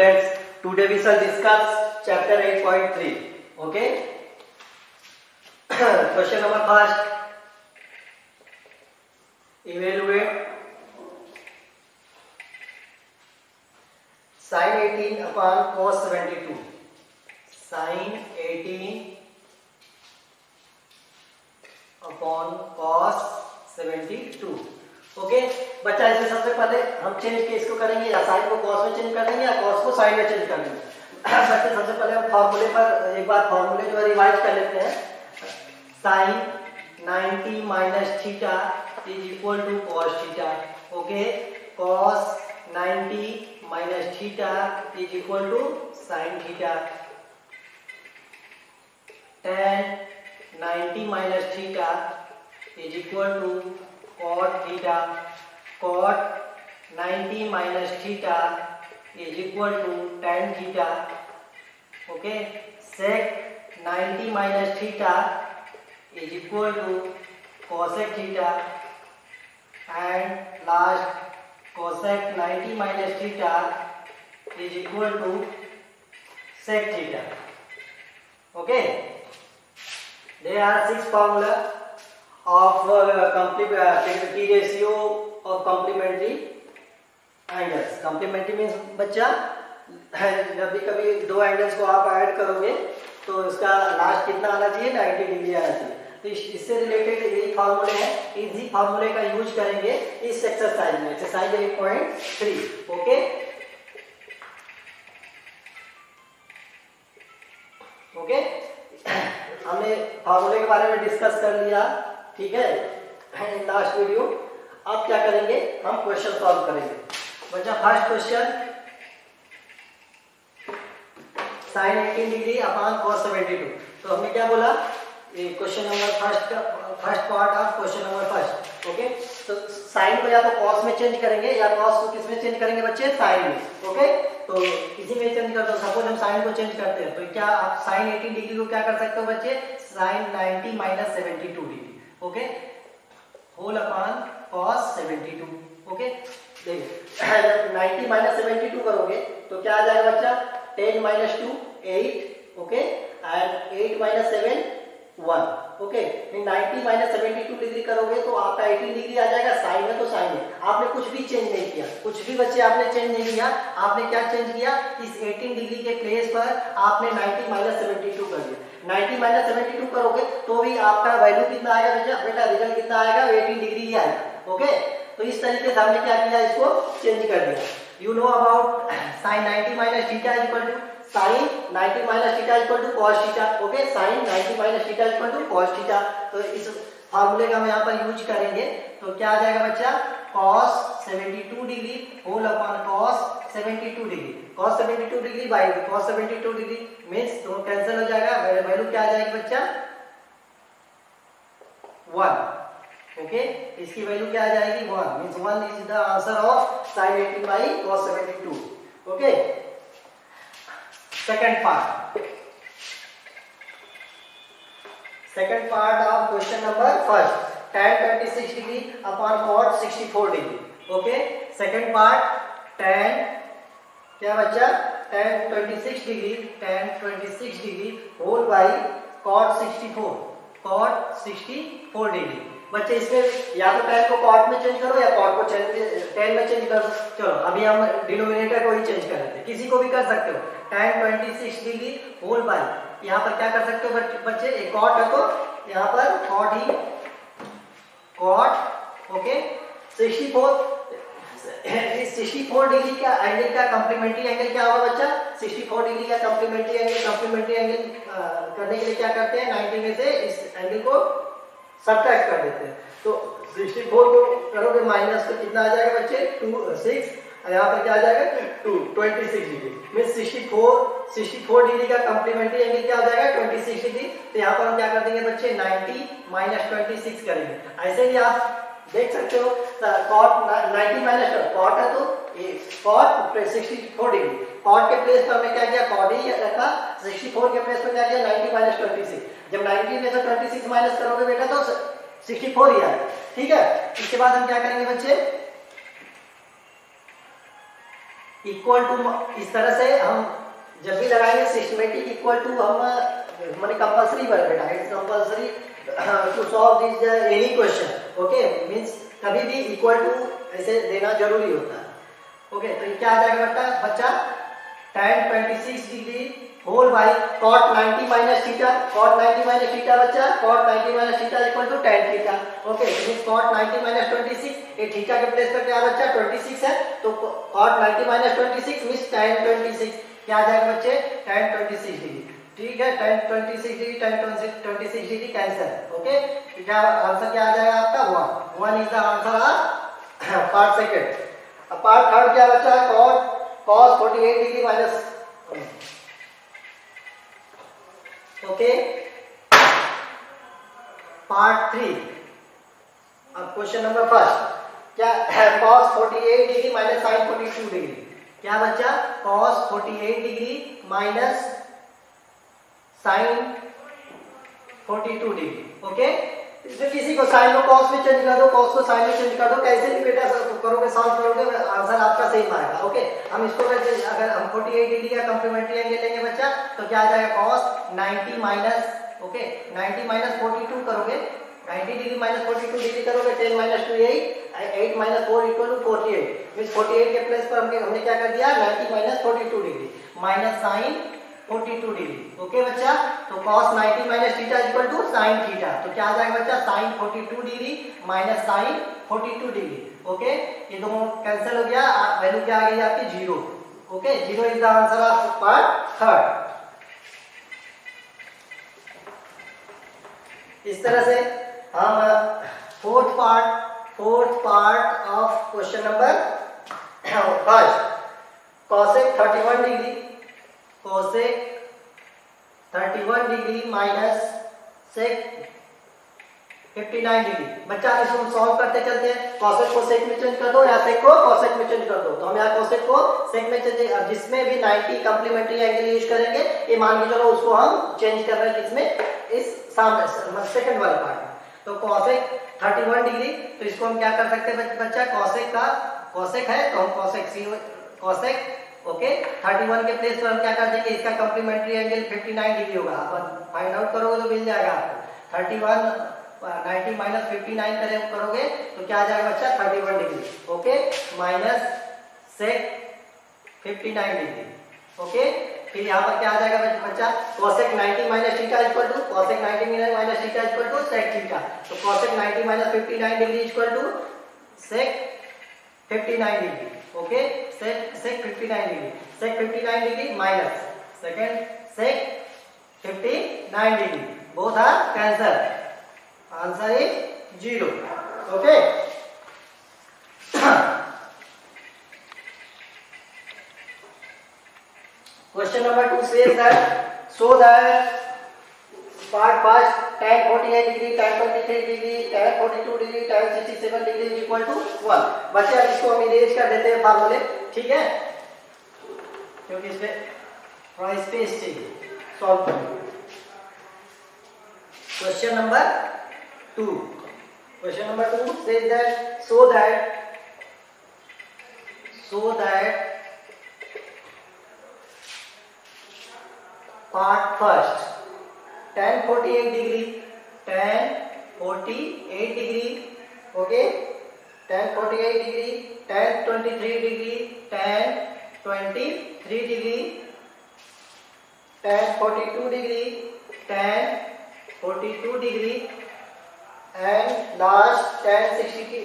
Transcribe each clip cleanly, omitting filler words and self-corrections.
students, today we shall discuss chapter 8.3. Okay. Question number first. Evaluate sin 18 upon cos 72. Sin 18 upon cos 72. Okay बच्चा, इसमें सबसे पहले हम change के इसको करेंगे, या साइन को कॉस में चेंज कर देंगे या कॉस को साइन में चेंज कर देंगे। बच्चे सबसे पहले हम फॉर्मूले पर एक बार फॉर्मूले जो है रिवाइज कर लेते हैं। Sine 90 minus theta is equal to cos theta. Okay, cos 90 minus theta is equal to sine theta. tan 90 minus theta is equal to cot theta. Cot 90 minus theta is equal to tan theta. Okay, sec 90 minus theta is equal to cosec theta, and last cosec 90 minus theta is equal to sec theta. Okay, there are 6 formula of T ratio of complementary angles. Complementary means बच्चा जब भी कभी दो angles को आप add करोगे तो इसका लास्ट कितना आना चाहिए, 90 डिग्री आना चाहिए। तो इससे रिलेटेड यही फार्मूले हैं, इसी फार्मूले का यूज करेंगे इस एक्सरसाइज में, एक्सरसाइज 8.3। ओके, ओके, हमने फार्मूले के बारे में डिस्कस कर लिया, ठीक है, लास्ट वीडियो। अब क्या करेंगे, हम क्वेश्चन सॉल्व करेंगे। बच्चा, first question, sine 18 degree upon cos 72। तो हमने क्या बोला, question number first part of question number first. Okay, तो साइन को या तो कॉस में चेंज करेंगे या कॉस को किस में चेंज करेंगे बच्चे, साइन में। ओके, तो किसी में चेंज कर दो। सपोज हम साइन को चेंज करते हैं तो क्या आप साइन 18 डिग्री को क्या कर सकते हो बच्चे, sine 90 minus 72 degree. Okay, whole upon cos 72। Okay, देखिए 90 माइनस 72 करोगे तो क्या आ जाएगा बच्चा, 10 minus 2 8। Okay, and 8 minus 7 1। Okay, 90 minus 72 degree करोगे तो आपका 18 डिग्री आ जाएगा। साइन है तो साइन है, आपने कुछ भी चेंज नहीं किया, कुछ भी बच्चे आपने चेंज नहीं किया। आपने क्या चेंज किया, इस 18 डिग्री के प्लेस पर आपने 90 माइनस 72 कर दिया। 90 माइनस 72 करोगे तो भी आपका वैल्यू कितना आएगा बेटा, रिजल्ट कितना आएगा, 18 डिग्री ही आएगा। ओके, तो इस तरीके से हमने क्या किया, इसको चेंज कर दिया। You know about sine 90 minus theta equal to sine 90 minus theta equal to cos theta. Okay, sine 90 minus theta equal to cos theta. तो इस फार्मूले का हम यहाँ पर यूज करेंगे तो क्या आ जाएगा बच्चा, cos 72 degree whole upon cos 72 degree. cos 72 degree by cos 72 degree means तो कैंसिल हो जाएगा, वैल्यू क्या आ जाएगी बच्चा, 1। ओके, इसकी वैल्यू क्या आ जाएगी, 1 means 1 is the answer of sin 18 by cos 72। Okay, second part of question number first, tan 26 degree upon cot 64 degree. Okay, second part, tan क्या बच्चा, tan 26 degree whole by cot 64 degree. बच्चे इसमें या तो tan को cot में change करो या cot को tan में चेंज करो। चलो अभी हम डिनोमिनेटर को ही चेंज कर लेते हैं, किसी को भी कर सकते हो। tan 26 डिग्री होल बाई, यहाँ पर क्या कर सकते हो बच्चे, एक cot है तो यहाँ पर cot ही cot। ओके, 64 डिग्री का एंगल का कॉम्प्लीमेंट्री एंगल क्या होगा बच्चा, 64 डिग्री का कॉम्प्लीमेंट्री एंगल करने के लिए क्या करते हैं, 90 में से इस एंगल को सब्ट्रैक्ट कर देते हैं। तो 64 को करोगे माइनस तो कितना आ जाएगा बच्चे, 2 6, यहाँ पर क्या आ जाएगा 26 डिग्री मीन 64 डिग्री का कॉम्प्लीमेंट्री एंगल क्या हो जाएगा, 26 डिग्री। तो यहाँ पर हम क्या कर देंगे बच्चे, 90 माइनस 26 करेंगे। ऐसे ही आप देख सकते हो, cot 90 माइनस cot है तो cot 64 डिग्री, cot के प्लेस पर हमने क्या किया, cot ही रखा, 64 के प्लेस पर क्या किया, 90 माइनस 26। जब 90 में से 26 माइनस करोगे बेटा तो 64 ही आएगा। ठीक है, इसके बाद हम क्या करेंगे बच्चे, इक्वल टू, इस तरह से हम जब भी लगाएंगे सिस्टमेटिक इक्वल टू, हम माने कंपल्सरी बन बेटा, it's compulsory to solve this any question. Okay, means कभी भी इक्वल टू ऐसे देना जरूरी होता है। ओके, तो ये क्या आ जाएगा बच्चा tan 26 degree whole by cot 90 minus theta. cot 90 minus theta बच्चा, cot 90 minus theta equal to tan theta. Okay, means cot 90 minus 26, ये थीटा के प्लेस पर क्या बच्चा 26 है, तो cot 90 माइनस 26 मींस tan 26 क्या आ जाएगा बच्चे tan 26 डिग्री। ठीक है, tan 26 degree tan 26 degree cancel. Okay, क्या आंसर क्या आ जाएगा आपका 1 is the answer of part second. अब पार्ट थर्ड क्या बच्चा cos 48 degree minus. Okay, part 3। अब क्वेश्चन नंबर फर्स्ट क्या है, cos 48 degree minus sin 42 degree. क्या बच्चा cos 48 degree minus sin 42 degree. Okay, इसमें किसी को साइन को cos में चेंज कर दो, cos को sin में चेंज कर दो, कैसे भी बेटा करोगे सॉल्व करोगे आंसर आपका सेम आएगा। ओके, हम इसको अगर हम 48 डिग्री का कॉम्प्लीमेंट्री एंगल लेंगे बच्चा तो क्या आ जाएगा cos 90 माइनस, ओके 90 माइनस 42 करोगे, 90 डिग्री माइनस 42 डिग्री करोगे 10 minus 2 8 minus 4 equal to 48 means 48 के प्लेस पर हमने क्या कर दिया 90 minus 42 degree minus sin 42 degree. Okay बच्चा, तो cos 90 minus theta equal to sin theta, तो क्या आ जाएगा बच्चा sin 42 degree minus sin 42 degree. Okay, ये दोनों कैंसिल हो गया, वैल्यू क्या आ गई आपकी 0। Okay, 0 is the answer of part third. इस तरह से हम fourth part of question number first, cosec 31 degree, cosec 31 degree minus sec 59 degree. बच्चा इसको हम सॉल्व करते चलते हैं, cosec को sec में चेंज कर दो या sec को cosec में चेंज कर दो, तो हम यहाँ cosec को sec में चेंज, जिसमें भी 90 कॉम्प्लीमेंट्री एंगल यूज करेंगे, ये मान के चलो उसको हम चेंज कर रहे हैं किसमें, इस सामने सेकंड वाले पार्ट में। तो cosec 31 डिग्री, तो इसको हम क्या कर सकते हैं बच्चा, cosec है तो हम cosec ओके 31 के प्लेस पर हम क्या कर देंगे, इसका कॉम्प्लीमेंट्री एंगल 59 डिग्री होगा। आप फाइंड आउट करोगे तो मिल जाएगा आपको 31 90 माइनस 59 करोगे तो क्या आ जाएगा बच्चा 31 degree. Okay, minus sec 59 degree. Okay, फिर यहाँ पर क्या आ जाएगा बच्चा cosec 90 minus theta equal to cosec 90 minus theta equal to sec theta, तो cosec 90 minus 59 degree equal to sec 59 degree. Okay, sec 59 degree, sec 59 degree minus second sec 59 degree, both are cancel, answer is 0। Okay, question number 2 says that so that part first tan 48 degree, tan 23 degree, tan 42 degree, tan 67 degree is equal to 1। बच्चे इसको हम erase कर देते हैं फार्मूले, ठीक है, क्योंकि इसमें थोड़ा स्पेस चाहिए सॉल्व करने। Question number 2 says that so that part first tan 48 degree, okay, tan 48 degree, tan 23 degree, tan 23 degree, tan 42 degree, tan 42 degree and last tan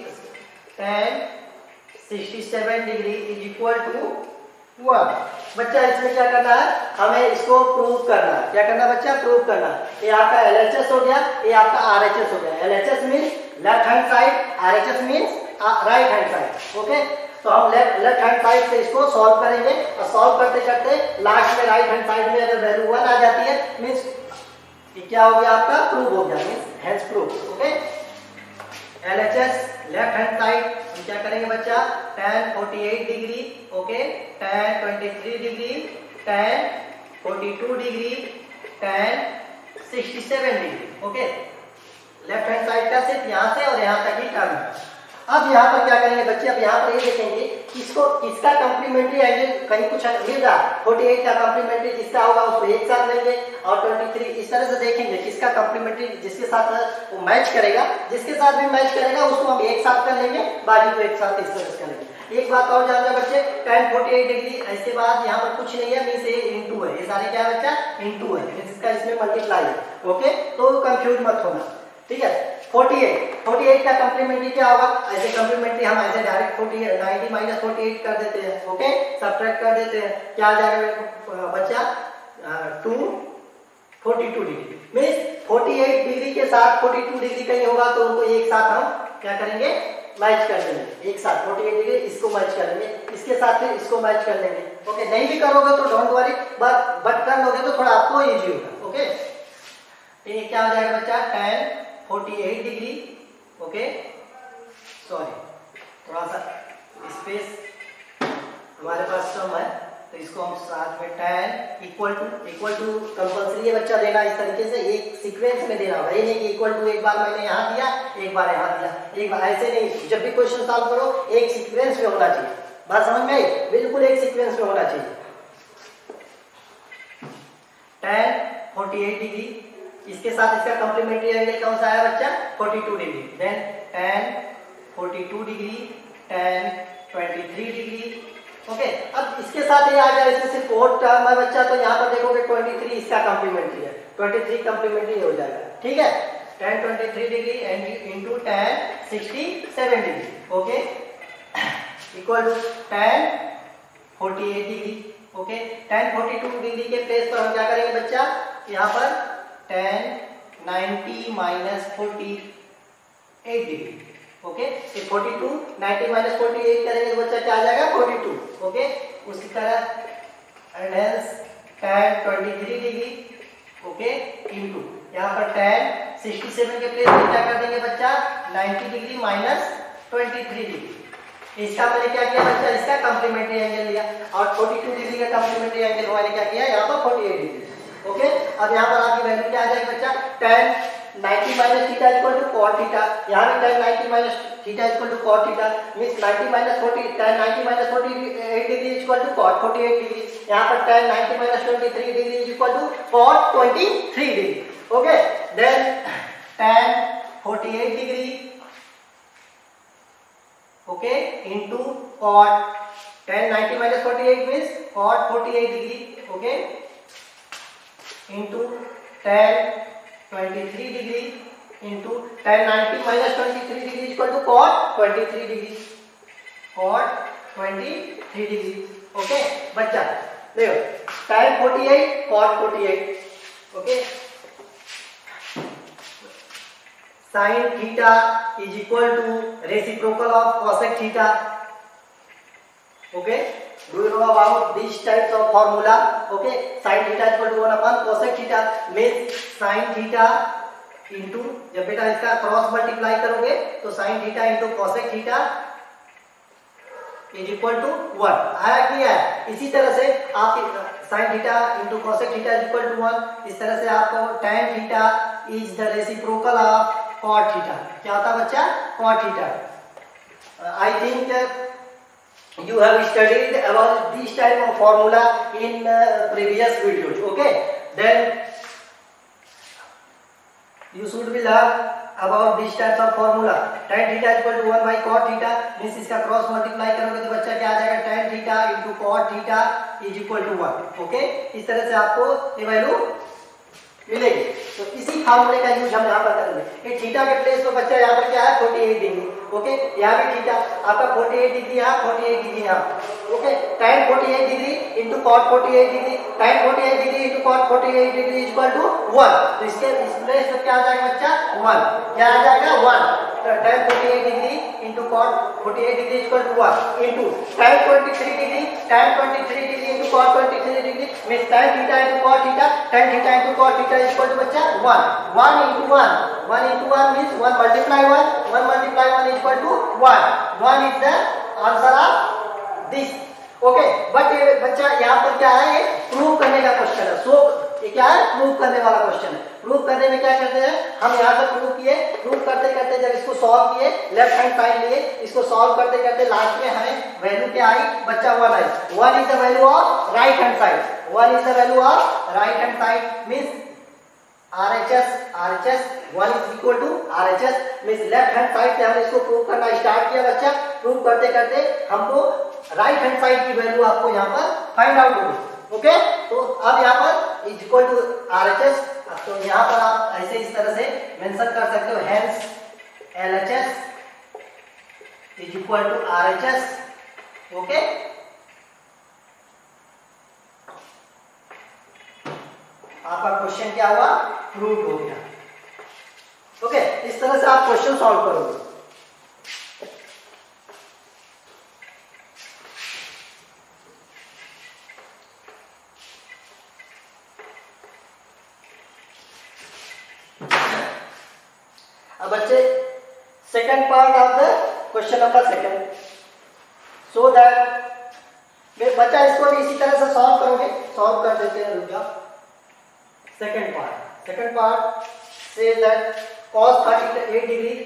67 degree is equal to 1। बच्चा इसमें क्या करना है, हमें इसको प्रूव करना है। क्या करना बच्चा, प्रूव करना। ये आपका LHS हो गया, ये आपका RHS हो गया। LHS means left hand side, RHS means right hand side. Okay, तो हम लेफ्ट हैंड साइड से इसको सॉल्व करेंगे और सॉल्व करते करते लास्ट में राइट हैंड साइड में अगर वैल्यू 1 आ जाती है मींस ये क्या हो गया आपका, प्रूव हो गया, means hence prove. Okay, LHS left hand side हम क्या करेंगे बच्चा, tan 48 degree, okay, tan 23 degree, tan 42 degree, tan 67 degree. Okay, left hand side का सिर्फ यहाँ से और यहाँ तक ही टर्म। अब यहाँ पर क्या करेंगे बच्चे, अब यहाँ पर ये देखेंगे किसको किसका कॉम्प्लीमेंट्री एंगल कहीं कुछ मिल रहा है, 48 का कॉम्प्लीमेंट्री जिसका होगा उसको एक साथ लेंगे और 23 इस तरह से देखेंगे किसका कॉम्प्लीमेंट्री जिसके साथ वो मैच करेगा, जिसके साथ भी मैच करेगा उसको हम एक साथ कर लेंगे, बाकी को एक साथ इस तरह से कर लेंगे। एक बात और जान जाओ बच्चे, tan 48 डिग्री इसके बाद यहाँ पर कुछ नहीं है, मींस ये इनटू है, ये सारे क्या है बच्चा इनटू है, इसका इसमें मल्टीप्लाई है। ओके, तो कंफ्यूज मत होना, ठीक है। 48 का कॉम्प्लीमेंट्री क्या होगा, ऐसे कॉम्प्लीमेंट्री हम ऐसे डायरेक्ट 48 90 माइनस 48 कर देते हैं। ओके, सब्ट्रैक्ट कर देते हैं, क्या आ जाएगा बच्चा 242 डिग्री। मींस 48 डिग्री के साथ 42 डिग्री कहीं होगा तो उनको एक साथ हम क्या करेंगे, मैच कर देंगे एक साथ। 48 डिग्री इसको मैच कर लेंगे, इसके साथ फिर इसको मैच कर लेंगे। ओके, नहीं भी करोगे तो डोंट वरी, बट कर लोगे तो थोड़ा आपको इजी होगा। ओके, तो ये क्या हो जाएगा बच्चा tan 48 डिग्री। ओके, सॉरी थोड़ा सा स्पेस हमारे पास कम है तो इसको हम साथ में tan इक्वल टू कंपल्सरी है बच्चा देना, इस तरीके से एक सीक्वेंस में देना होगा। ये नहीं कि इक्वल टू एक बार मैंने यहाँ दिया एक बार यहाँ दिया, एक बार ऐसे नहीं, जब भी क्वेश्चन सॉल्व करो एक सीक्वेंस में होना चाहिए। बात समझ में आई, बिल्कुल एक सीक्वेंस में होना चाहिए। tan 48 डिग्री, इसके साथ इसका कॉम्प्लीमेंट्री एंगल कौन सा है बच्चा 42 degree, then tan 42 degree, tan 23 degree. Okay, अब इसके साथ ये आ गया, इसमें सिर्फ और टर्म है बच्चा, तो यहाँ पर देखोगे 23 इसका कॉम्प्लीमेंट्री है, 23 कॉम्प्लीमेंट्री हो जाएगा, ठीक है। tan 23 degree into tan 67 degree, okay, equal to tan 48 degree. Okay, tan 42 degree के प्लेस पर हम क्या करेंगे बच्चा, यहाँ पर tan 90 minus 48 degree. Okay, 42 90 minus 48 करेंगे तो बच्चा क्या आ जाएगा 42। ओके, उसी तरह and tan 23 degree, okay, into यहाँ पर tan 67 के प्लेस पे क्या कर देंगे बच्चा 90 डिग्री माइनस 23 डिग्री। इसका मैंने क्या किया बच्चा, इसका कॉम्प्लीमेंट्री एंगल लिया और 42 डिग्री का कॉम्प्लीमेंट्री एंगल मैंने क्या किया यहाँ पर 48 डिग्री। ओके, अब यहाँ पर आपकी वैल्यू क्या आ जाएगी बच्चा, tan 90 minus theta equal to cot theta, यहाँ भी tan 90 minus theta equal to cot theta, means 90 minus 40 tan 90 minus 48 degree equal to cot 48 degree, यहाँ पर tan 90 minus 23 degree equal to cot 23 degree. Okay, then tan 48 degree, okay, into cot tan 90 minus 48 means cot 48 degree, okay, into tan 23 degree into tan 90 minus 23 degree equal to cot 23 degree, cot 23 degree. Okay बच्चा देखो tan 48 cot 48, ओके, sin theta is equal to reciprocal of cosec theta. Okay, do you know about these types of formula? Okay, sin theta equal to 1 upon cosec theta means sin theta into, जब बेटा इसका cross multiply करोगे तो sin theta into cosec theta is equal to 1 आया कि है। इसी तरह से आप sin theta into cosec theta is equal to 1, इस तरह से आपको tan theta is the reciprocal of cot theta, क्या होता है बच्चा cot theta। I think you have studied about this type of formula in previous videos. Okay, then you should be learn about this types of formula। tan theta equal to 1 by cot theta means इसका cross multiply करोगे तो बच्चा क्या आ जाएगा tan theta into cot theta is equal to 1। Okay, इस तरह से आपको ये वैल्यू मिलेगी। तो इसी फार्मूले का यूज हम यहाँ पर करेंगे। ये थीटा के प्लेस पर बच्चा यहाँ पर क्या है 48 डिग्री। ओके, यहाँ भी थीटा आपका 48 डिग्री यहाँ, 48 डिग्री यहाँ। Okay, tan 48 degree into cot 48 degree, tan 48 degree into cot 48 degree equal to 1। तो इसके इस प्लेस पर क्या आ जाएगा बच्चा 1, क्या आ जाएगा 1। tan 48 degree into cot 48 degree equal to 1 into tan 23 degree, tan 23 degree into cot 23 degree means tan theta into cot theta, tan theta into cot theta equal to बच्चा 1। 1 into 1 into 1 means 1 multiply 1 multiply 1 is equal to 1। 1 is the answer of this। Okay, but बच्चा यहाँ पर क्या है prove करने का question है। सो ये क्या है, प्रूव करने वाला क्वेश्चन है। प्रूव करने में क्या करते हैं हम, यहाँ पर प्रूव किए, प्रूव करते करते जब इसको सॉल्व किए, लेफ्ट हैंड साइड लिए, इसको सॉल्व करते करते लास्ट में हमें वैल्यू क्या आई, बच्चा 1 आई। 1 is the value of right hand side, 1 is the value of right hand side means RHS 1 is equal to RHS means left hand side से हमने इसको प्रूव करना स्टार्ट किया बच्चा। प्रूव करते करते हमको राइट हैंड साइड की वैल्यू आपको यहाँ पर फाइंड आउट होगी। ओके, तो अब यहाँ पर इज इक्वल टू RHS, तो यहाँ पर आप ऐसे इस तरह से मेंशन कर सकते हो, hence LHS is equal to RHS। Okay, आपका क्वेश्चन क्या हुआ, प्रूव हो गया। ओके, इस तरह से आप क्वेश्चन सॉल्व करोगे। अब बच्चे second part of the question number second, so that बच्चा इसको भी इसी तरह से सॉल्व करोगे। सॉल्व कर देते हैं, रुक जाओ। Second part says that cos 38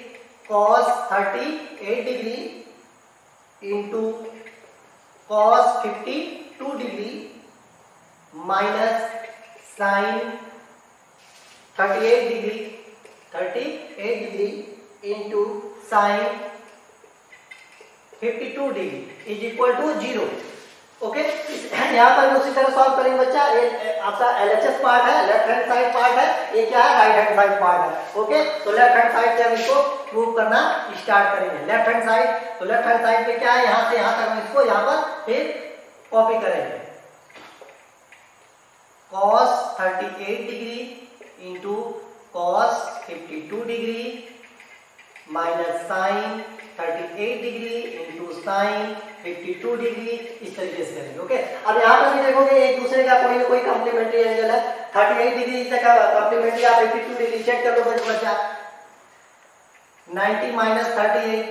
degree into cos 52 degree minus sin 38 degree into sin 52 degree is equal to 0। Okay, यहाँ पर भी उसी तरह सॉल्व करेंगे बच्चा। आपका LHS पार्ट है, लेफ्ट हैंड साइड पार्ट है, ये क्या है, राइट हैंड साइड पार्ट है। ओके, तो लेफ्ट हैंड साइड से हम इसको प्रूव करना स्टार्ट करेंगे। लेफ्ट हैंड साइड, तो लेफ्ट हैंड साइड पे क्या है, यहाँ से यहाँ तक हम इसको यहाँ पर फिर कॉपी करेंगे। cos 38 degree into cos 52 degree minus sin 38 degree into sin 52 degree, इस तरीके से करेंगे। ओके, अब यहाँ पर भी देखोगे एक दूसरे का कोई ना कोई कॉम्प्लीमेंट्री एंगल है। 38 डिग्री इसका कॉम्प्लीमेंट्री आप 52 डिग्री चेक कर लो बच्चा। 90 माइनस 38,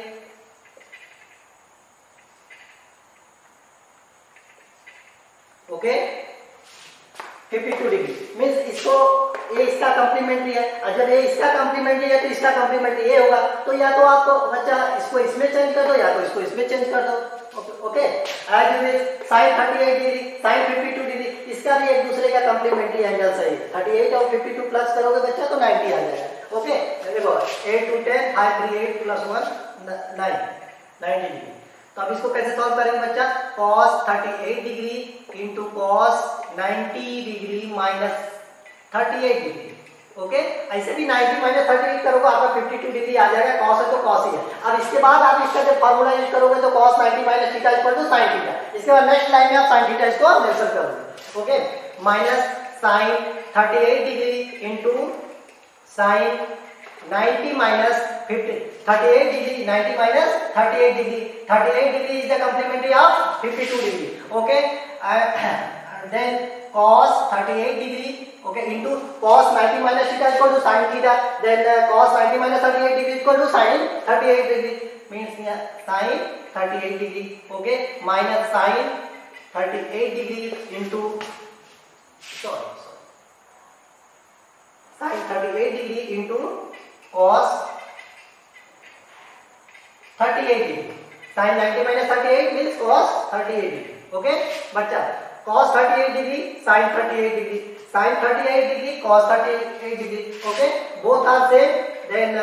ओके, 52 डिग्री मींस इसको, ये इसका कॉम्प्लीमेंट्री है, और जब ये इसका कॉम्प्लीमेंट्री है तो इसका कॉम्प्लीमेंट्री ये होगा। तो या तो आपको बच्चा इसको इसमें चेंज कर दो या तो इसको इसमें चेंज कर दो। Okay, as it is sin 38 degree sin 52 degree, इसका भी एक दूसरे का कॉम्प्लीमेंट्री एंगल सही है। 38 और 52 प्लस करोगे बच्चा तो 90 आ जाएगा। ओके, देखो 8 2 10 5 3 8 प्लस 1 9 90 डिग्री। तो अब इसको कैसे सॉल्व करेंगे बच्चा, cos 38 degree into cos 90 degree minus 38 degree. Okay, ऐसे भी 90 माइनस 38 करोगे आपका 52 डिग्री आ जाएगा। cos है तो cos ही है। अब इसके बाद आप इसका जब फार्मूला यूज करोगे तो cos 90 minus theta equal to sin theta. इसके बाद नेक्स्ट लाइन में आप sin थीटा इसको मेंशन करोगे। Okay, minus sin 38 degree into sin 90 minus 38 degree, 90 minus 38 degree. 38 degree is the complementary of 52 degree. Okay, then cos 38 degree, okay, into cos 90 minus theta equal to sin theta, then cos 90 minus 38 degree equal to sin 38 degree, means here sin 38 degree, okay, minus sin 38 degree into sin 38 degree into cos 38 degree, sin 90 minus 38 means cos 38 degree। okay, बच्चा cos 38 degree sin 38 degree, sin 38 degree cos 38 degree, okay, both are same, then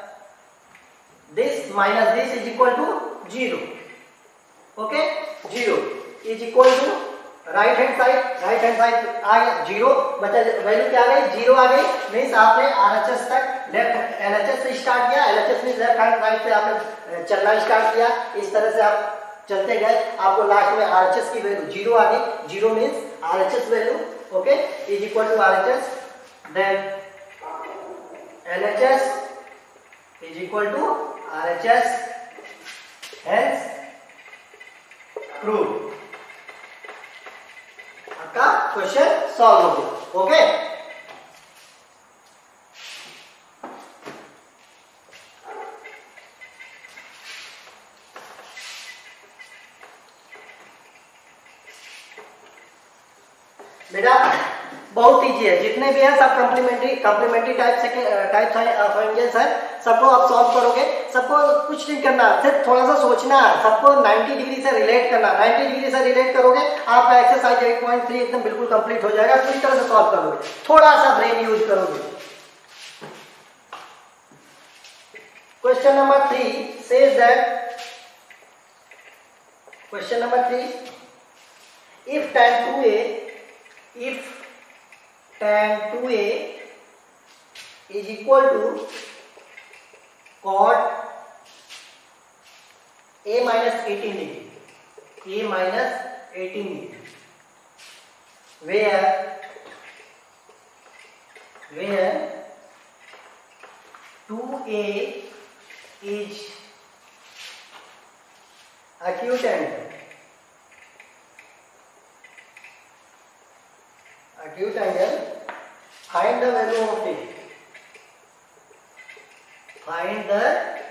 this minus this is equal to 0, okay, 0 is equal to right hand side आ गया 0, बच्चा value क्या आ गई, 0 आ गई। Means आपने RHS तक लेफ्ट LHS से स्टार्ट किया, LHS means left hand side से आपने चलना स्टार्ट किया। इस तरह से आप चलते गए, आपको लास्ट में RHS की वैल्यू 0 आ गई। 0 means RHS value, okay, is equal to RHS, then LHS is equal to RHS, hence prove. आपका क्वेश्चन सॉल्व हो गया। ओके, बेटा बहुत इजी है, जितने भी हैं सब कॉम्प्लीमेंट्री टाइप्स ऑफ एंगल्स है, सबको आप सॉल्व करोगे, सबको कुछ नहीं करना, सिर्फ थोड़ा सा सोचना है, सबको 90 डिग्री से रिलेट करना, 90 डिग्री से रिलेट करोगे आपका एक्सरसाइज 8.3 एकदम बिल्कुल कंप्लीट हो जाएगा, पूरी तरह से सॉल्व करोगे, थोड़ा सा ब्रेन यूज करोगे। Question number 3 says that, question number 3, if tan 2a is equal to cot a minus 18 degree, where 2a is acute angle, find the value of a, find the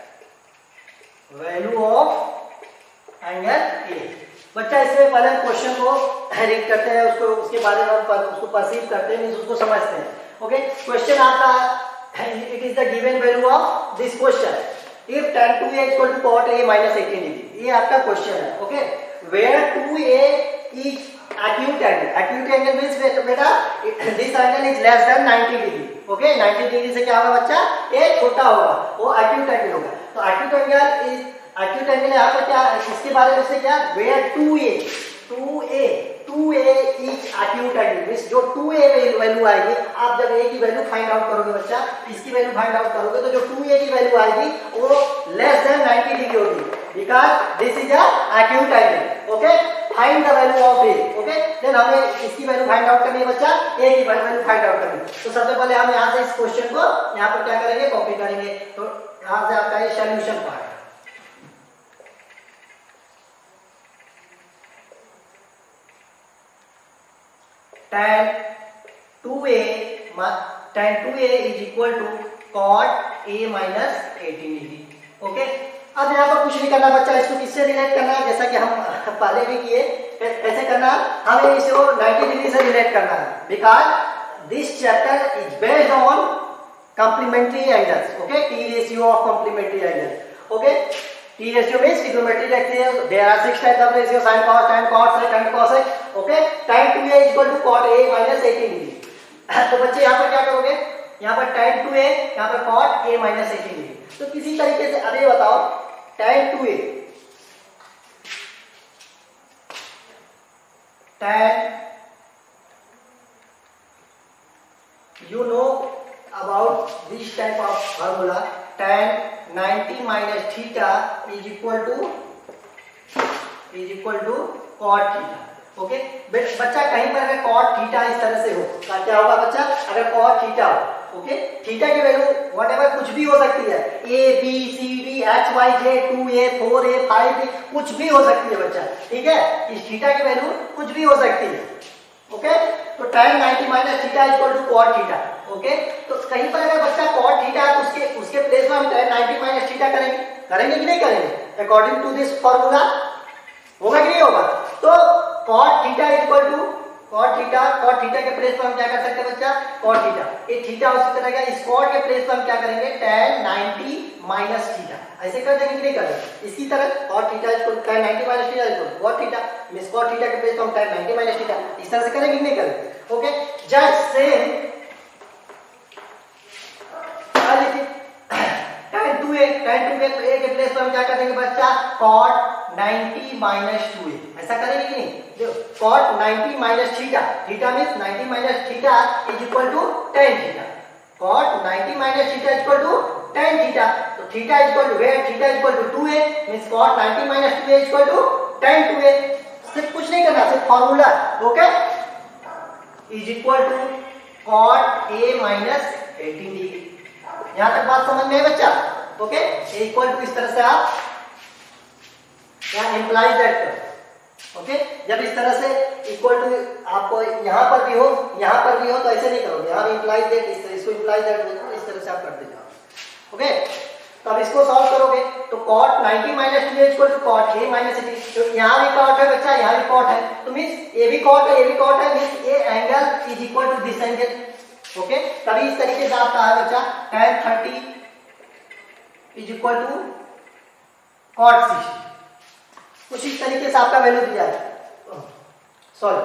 value of angle A. बच्चा इससे पहले question को read करते हैं, उसको उसके बारे में उसको परसीव करते हैं, उसको समझते हैं। ओके, क्वेश्चन आपका, it is the given value of this question, if tan 2a equal to cot a minus 18 degree, ये आपका क्वेश्चन है। Okay, where 2a is acute angle means बेटा this angle is less than 90 degree. Okay, 90 degree से क्या होगा बच्चा, ए छोटा होगा, वो acute angle होगा। तो acute angle यहाँ पर क्या, इसके बारे में से क्या, where 2a is acute angle means जो 2a वैल्यू आएगी, आप जब a की वैल्यू फाइंड आउट करोगे बच्चा, इसकी वैल्यू फाइंड आउट करोगे तो जो 2a की वैल्यू आएगी वो लेस देन 90 डिग्री होगी, because this is a acute angle। Okay, find the value of a। Okay, then हमें इसकी वैल्यू फाइंड आउट करनी है बच्चा, a की वैल्यू फाइंड आउट करनी है। तो सबसे पहले हम यहाँ से इस क्वेश्चन को यहाँ पर क्या करेंगे, कॉपी करेंगे। तो यहाँ से आपका ये solution part, tan 2a is equal to cot a minus 18 degree. Okay, अब यहाँ पर कुछ नहीं करना बच्चा, इसको किससे रिलेट करना है, जैसा कि हम पहले भी किए, कैसे करना है, हमें इसे 90 डिग्री से रिलेट करना है, because this chapter is based on complementary angles. Okay, T ratio of complementary angle. Okay, T ratio means trigonometry देखते हैं, there are 6 types of ratio, sin cos, tan cos, tan cosec। Okay, tan 2a equal to cot a minus 18 degree. तो बच्चे यहाँ पर क्या करोगे, यहाँ पर tan 2a, यहाँ पर cot a minus 18 डिग्री। तो किसी तरीके से अभी बताओ, tan 2a, tan, you know about this type of formula, tan 90 minus theta is equal to cot theta। Okay, बच्चा कहीं पर अगर cot theta इस तरह से हो, क्या होगा बच्चा, अगर cot theta हो, ओके, थीटा की वैल्यू व्हाटएवर कुछ भी हो सकती है, a b c d x y z 2a 4a 5a, कुछ भी हो सकती है बच्चा, ठीक है, इस थीटा की वैल्यू कुछ भी हो सकती है। ओके, तो tan 90 minus theta equal to cot theta। Okay, तो कहीं पर अगर बच्चा cot theta है तो उसके प्लेस में हम tan 90 minus theta करेंगे कि नहीं करेंगे, अकॉर्डिंग टू दिस फॉर्मूला, होगा कि नहीं होगा। तो cot theta equal to cot theta के प्लेस पर हम क्या कर सकते हैं बच्चा, cot theta, ये थीटा उसी तरह का, इस cot के प्लेस पर हम क्या करेंगे, tan 90 minus theta, ऐसे कर देंगे कि नहीं करेंगे। इसकी तरह cot theta इक्वल tan 90 minus theta इक्वल cot theta means cot theta के प्लेस पर हम tan 90 minus theta, इस तरह से करेंगे कि नहीं करेंगे। Okay, just same tan 2a के प्लेस पर हम क्या कर देंगे बच्चा, cot 90 minus 2a, ऐसा करेंगे कि नहीं, जो cot 90 minus theta, theta means 90 minus theta is equal to tan theta, cot 90 minus theta is equal to tan theta। तो theta is equal to, where theta is equal to 2a means cot 90 minus 2a is equal to tan 2a। सिर्फ कुछ नहीं करना, सिर्फ formula. Okay, is equal to cot a minus 18 degree. यहां तक बात समझ में है बच्चा। ओके, इक्वल टू इस तरह से आप यहाँ इंप्लाइज दैट करो। ओके, जब इस तरह से इक्वल टू आपको यहाँ पर भी हो तो ऐसे नहीं करोगे, यहाँ इंप्लाइज दैट, इसको इंप्लाइज दैट इस तरह से आप करते जाओ। ओके, तो अब इसको सॉल्व करोगे तो cot 90 minus 2a equal to cot a minus 18, तो यहाँ भी cot है बच्चा, यहाँ भी cot है, तो मीन्स ए बी कॉट है means A angle is equal to this angle. Okay, तभी इस तरीके से आपका है बच्चा tan 30 is equal to cot 60। कुछ इस तरीके से आपका वैल्यू दिया है, sorry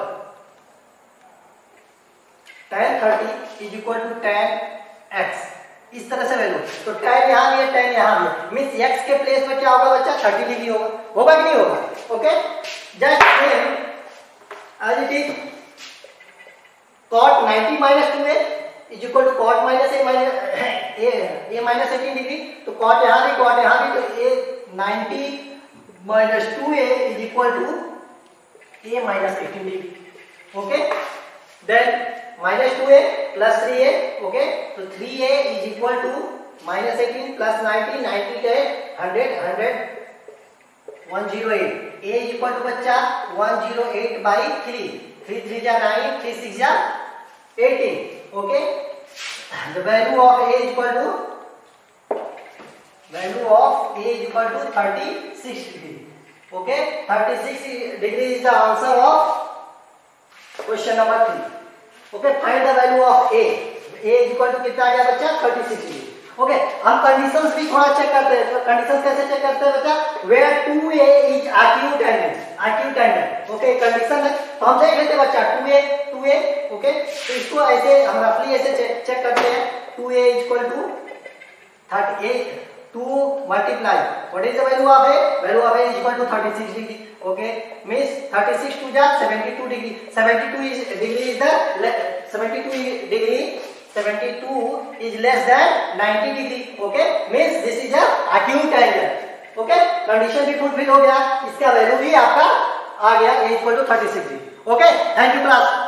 tan 30 is equal to tan x, इस तरह से वैल्यू। तो tan यहाँ भी है, tan यहाँ भी है, मीन्स x के प्लेस में क्या होगा बच्चा 30 डिग्री होगा कि नहीं होगा। Okay, just as it is cot 90 minus 2a is equal to cot minus a minus 18 degree. तो cot यहाँ भी तो a 90 minus 2a is equal to a minus 18 degree. Okay, then minus 2a plus 3a। Okay, तो 3a is equal to minus 18 plus 90, 90 के 100 108। a is equal to बच्चा 108 by 3, 3 3 जा 9, 3 6 जा 18। Okay, the value of a is equal to 36 degree। okay, 36 degree is the answer of question number 3। okay, find the value of a is equal to कितना आ गया बच्चा 36 degree. Okay, हम conditions भी थोड़ा check करते हैं। कंडीशंस कैसे check करते हैं बच्चा, where 2a is acute angle। Okay, condition है तो हम देख लेते हैं बच्चा 2a। ओके, तो इसको ऐसे हम रफली ऐसे चेक करते हैं। 2a is equal to 38 2 multiply what is the value of a is equal to 36 degree। okay, means 36 to the 72 degree, 72 is less than 90 degree। okay, means this is a acute angle। okay, condition भी fulfil हो गया, इसका value भी आपका आ गया a equal to 36 degree। okay, thank you class।